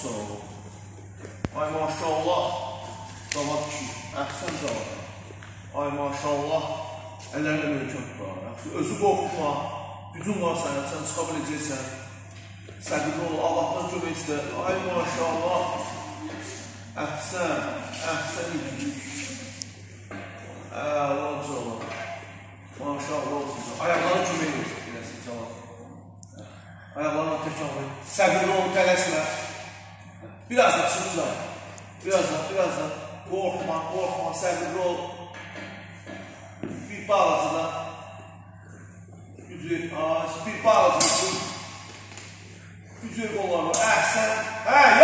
sağ ol. Ay maşallah. Cavad kişi. Əhsən cavad. Ay maşallah. Əllərlə mümkün tutar. Özü qorxma. Gücün var sənin. Sən çıxa biləcəksən. Səbirli ol. Allahdan kömək istə. Ay maşallah. Əhsən. Əhsən idik. Allah cavad. Maşallah olsun. Ayaqlarına kömək eləsin cavad. Ayaqlarına təkamül. Səbirli ol. Tələsmə. Biraz da çıxacaq. Biraz da. Qorxma, səbirli ol. Bir bağlıcıda. Bir bağlıcıda. Gücü qollarına. Əhsən.